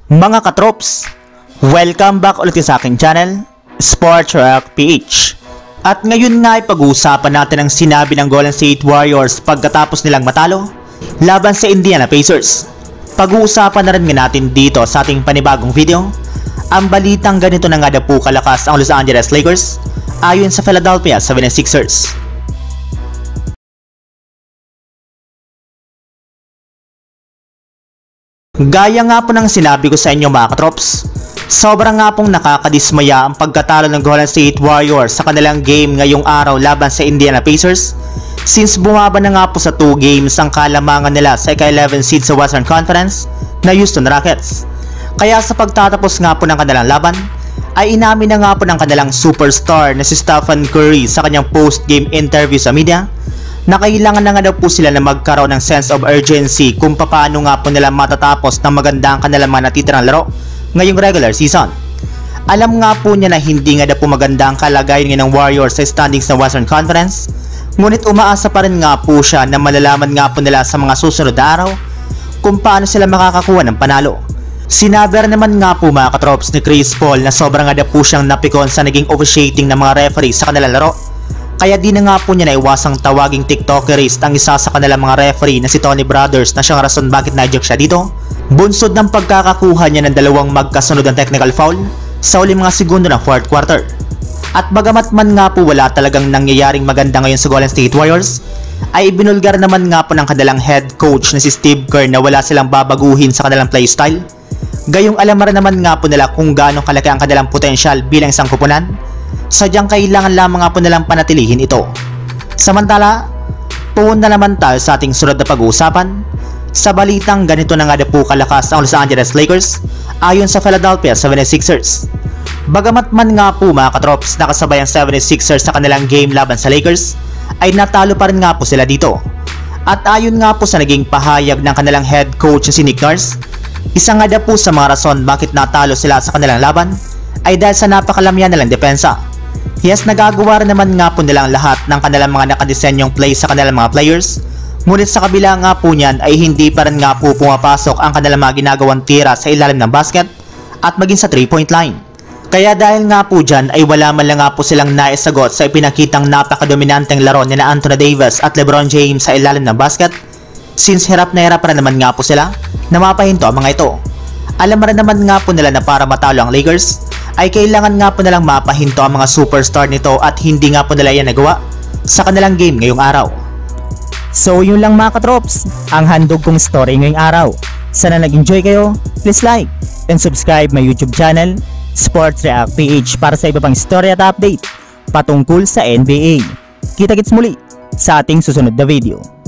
Mga katrops, welcome back ulit sa aking channel, Sports Rock PH. At ngayon nga ay pag-uusapan natin ang sinabi ng Golden State Warriors pagkatapos nilang matalo laban sa Indiana Pacers. Pag-uusapan na rin nga natin dito sa ating panibagong video ang balitang ganito na nga daw po kalakas ang Los Angeles Lakers ayon sa Philadelphia 76ers. Gaya nga po ng sinabi ko sa inyo mga katrops, sobrang nga pong nakakadismaya ang pagkatalo ng Golden State Warriors sa kanilang game ngayong araw laban sa Indiana Pacers, since bumaba na nga po sa 2 games ang kalamangan nila sa ika-11 seed sa Western Conference na Houston Rockets. Kaya sa pagtatapos nga po ng kanilang laban, ay inamin na nga po ng kanilang superstar na si Stephen Curry sa kanyang post-game interview sa media na kailangan na nga daw po sila na magkaroon ng sense of urgency kung paano nga po nila matatapos ng maganda ang kanilang mga natitirang laro ngayong regular season. Alam nga po niya na hindi nga daw po maganda ang kalagayan ng Warriors sa standings ng Western Conference, ngunit umaasa pa rin nga po siya na malalaman nga po nila sa mga susunod na araw kung paano sila makakakuha ng panalo. Sinabi naman nga po mga katrops ni Chris Paul na sobrang nga daw po siyang napikon sa naging officiating ng mga referee sa kanilang laro. Kaya di na nga po niya naiwasang tawaging TikTokerist ang isa sa kanilang mga referee na si Tony Brothers na siyang rason bakit na-joke siya dito. Bunsod ng pagkakakuha niya ng dalawang magkasunod ng technical foul sa uling mga segundo ng 4th quarter. At bagamat man nga po wala talagang nangyayaring maganda ngayon sa Golden State Warriors, ay ibinulgar naman nga po ng kanilang head coach na si Steve Kerr na wala silang babaguhin sa kanilang playstyle. Gayong alam naman nga po nila kung gaano kalaki ang kanilang potensyal bilang isang kupunan, sadyang kailangan lamang nga po nilang panatilihin ito. Samantala, pumunta naman tayo sa ating sunod na pag-uusapan sa balitang ganito na nga po kalakas ang Los Angeles Lakers ayon sa Philadelphia 76ers. Bagamat man nga po mga katrops nakasabay ang 76ers sa kanilang game laban sa Lakers, ay natalo pa rin nga po sila dito. At ayon nga po sa naging pahayag ng kanilang head coach na si Nick Nurse, isa nga po sa mga rason bakit natalo sila sa kanilang laban ay dahil sa napakalamya nilang depensa. Yes, nagagawa rin naman nga po nilang lahat ng kanilang mga nakadesenyong plays sa kanilang mga players, ngunit sa kabila nga po niyan ay hindi pa rin nga po pumapasok ang kanilang mga ginagawang tira sa ilalim ng basket at maging sa 3-point line. Kaya dahil nga po dyan ay wala man lang nga po silang naisagot sa ipinakitang napakadominanteng laro ni na Anthony Davis at LeBron James sa ilalim ng basket, since hirap na hirap rin naman nga po sila na mapahinto ang mga ito. Alam rin naman nga po nila na para matalo ang Lakers ay kailangan nga po nilang mapahinto ang mga superstar nito at hindi nga po nila yan nagawa sa kanilang game ngayong araw. So yun lang mga katrops, ang handog kong story ngayong araw. Sana nag-enjoy kayo, please like and subscribe my YouTube channel, Sports React PH, para sa iba pang story at update patungkol sa NBA. Kita-kits muli sa ating susunod na video.